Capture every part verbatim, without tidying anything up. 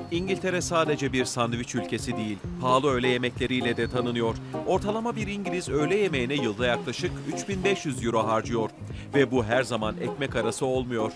İngiltere sadece bir sandviç ülkesi değil, pahalı öğle yemekleriyle de tanınıyor. Ortalama bir İngiliz öğle yemeğine yılda yaklaşık üç bin beş yüz euro harcıyor. Ve bu her zaman ekmek arası olmuyor.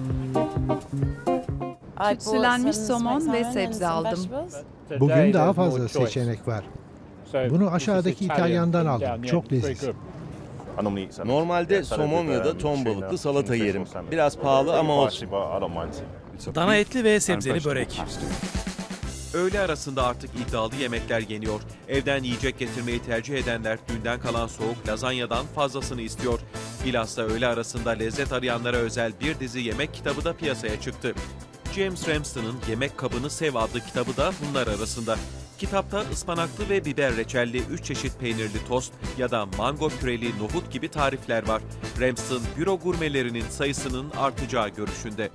Tütsülenmiş somon ve sebze aldım. Bugün daha fazla seçenek var. Bunu aşağıdaki İtalyan'dan aldım. Çok lezzetli. Normalde somon ya da ton balıklı salata yerim. Biraz pahalı ama olsun. Dana etli ve sebzeli börek. Öğle arasında artık iddialı yemekler yeniyor. Evden yiyecek getirmeyi tercih edenler dünden kalan soğuk lazanyadan fazlasını istiyor. Bilhassa öğle arasında lezzet arayanlara özel bir dizi yemek kitabı da piyasaya çıktı. James Ramsden'ın Yemek Kabını Sev adlı kitabı da bunlar arasında. Kitapta ıspanaklı ve biber reçelli üç çeşit peynirli tost ya da mango püreli nohut gibi tarifler var. Ramsden, büro gurmelerinin sayısının artacağı görüşünde.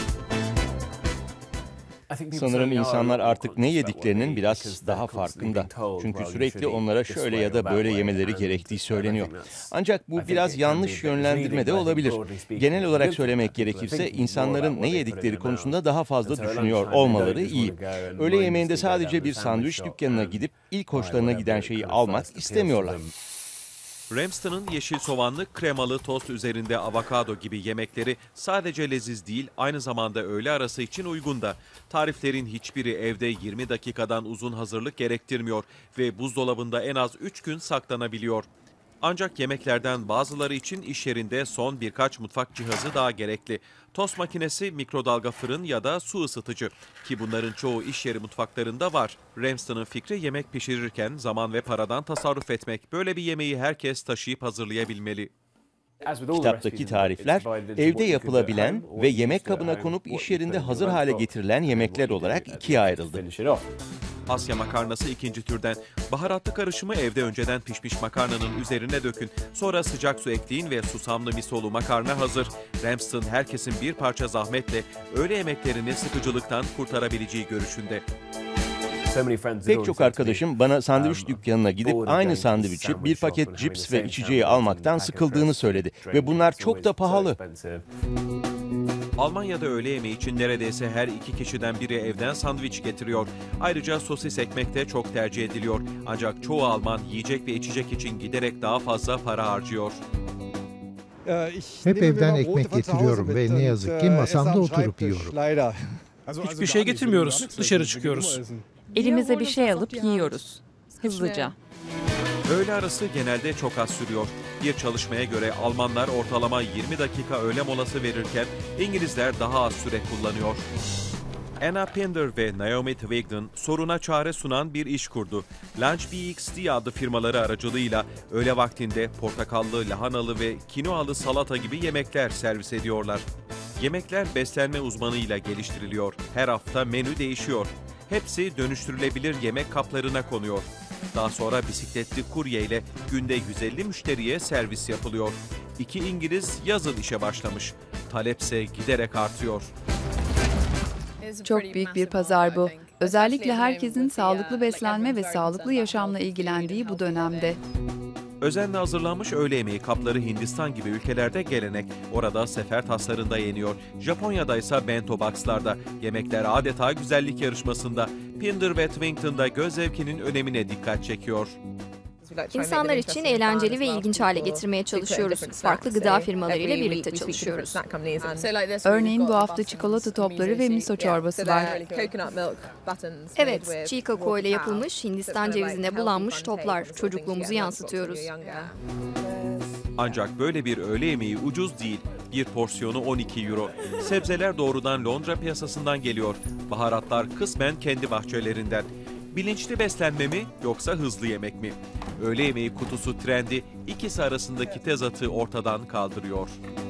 Sanırım insanlar artık ne yediklerinin biraz daha farkında. Çünkü sürekli onlara şöyle ya da böyle yemeleri gerektiği söyleniyor. Ancak bu biraz yanlış yönlendirme de olabilir. Genel olarak söylemek gerekirse insanların ne yedikleri konusunda daha fazla düşünüyor olmaları iyi. Öğle yemeğinde sadece bir sandviç dükkanına gidip ilk hoşlarına giden şeyi almak istemiyorlar. Ramsden'ın yeşil soğanlı kremalı tost üzerinde avokado gibi yemekleri sadece leziz değil, aynı zamanda öğle arası için uygun da. Tariflerin hiçbiri evde yirmi dakikadan uzun hazırlık gerektirmiyor ve buzdolabında en az üç gün saklanabiliyor. Ancak yemeklerden bazıları için iş yerinde son birkaç mutfak cihazı daha gerekli. Tost makinesi, mikrodalga fırın ya da su ısıtıcı ki bunların çoğu iş yeri mutfaklarında var. Ramsden'ın fikri yemek pişirirken zaman ve paradan tasarruf etmek. Böyle bir yemeği herkes taşıyıp hazırlayabilmeli. Kitaptaki tarifler evde yapılabilen ve yemek kabına konup iş yerinde hazır hale getirilen yemekler olarak ikiye ayrıldı. Asya makarnası ikinci türden. Baharatlı karışımı evde önceden pişmiş makarnanın üzerine dökün. Sonra sıcak su ekleyin ve susamlı misolu makarna hazır. Ramsden herkesin bir parça zahmetle öğle yemeklerini sıkıcılıktan kurtarabileceği görüşünde. Pek çok arkadaşım bana sandviç dükkanına gidip aynı sandviçi, bir paket cips ve içeceği almaktan sıkıldığını söyledi. Ve bunlar çok da pahalı. Almanya'da öğle yemeği için neredeyse her iki kişiden biri evden sandviç getiriyor. Ayrıca sosis ekmek de çok tercih ediliyor. Ancak çoğu Alman yiyecek ve içecek için giderek daha fazla para harcıyor. Hep evden ekmek getiriyorum ve ne yazık ki masamda oturup yiyorum. Hiçbir şey getirmiyoruz. Dışarı çıkıyoruz. Elimize bir şey alıp yiyoruz. Hızlıca. Öğle arası genelde çok az sürüyor. Bir çalışmaya göre Almanlar ortalama yirmi dakika öğle molası verirken İngilizler daha az süre kullanıyor. Anna Pinder ve Naomi Twigden soruna çare sunan bir iş kurdu. LunchBXD adlı firmaları aracılığıyla öğle vaktinde portakallı, lahanalı ve kinoalı salata gibi yemekler servis ediyorlar. Yemekler beslenme uzmanıyla geliştiriliyor. Her hafta menü değişiyor. Hepsi dönüştürülebilir yemek kaplarına konuyor. Daha sonra bisikletli kurye ile günde yüz elli müşteriye servis yapılıyor. İki İngiliz yazın işe başlamış. Talepse giderek artıyor. Çok büyük bir pazar bu. Özellikle herkesin sağlıklı beslenme ve sağlıklı yaşamla ilgilendiği bu dönemde. Özenle hazırlanmış öğle yemeği kapları Hindistan gibi ülkelerde gelenek. Orada sefer taslarında yeniyor. Japonya'da ise bento box'larda. Yemekler adeta güzellik yarışmasında. Pinder ve Twington'da göz zevkinin önemine dikkat çekiyor. İnsanlar için eğlenceli ve ilginç hale getirmeye çalışıyoruz. Farklı gıda firmalarıyla birlikte çalışıyoruz. Örneğin bu hafta çikolata topları ve miso çorbası var. Evet, çiğ kakao ile yapılmış Hindistan cevizine bulanmış toplar. Çocukluğumuzu yansıtıyoruz. Ancak böyle bir öğle yemeği ucuz değil. Bir porsiyonu on iki euro. Sebzeler doğrudan Londra piyasasından geliyor. Baharatlar kısmen kendi bahçelerinden. Bilinçli beslenme mi yoksa hızlı yemek mi? Öğle yemeği kutusu trendi ikisi arasındaki tezatı ortadan kaldırıyor.